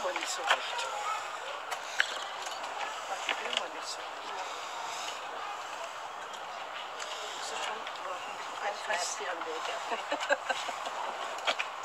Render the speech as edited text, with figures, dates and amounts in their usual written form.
aber nicht so recht. Das will man nicht so. Das ist schon ein fast hier am Weg.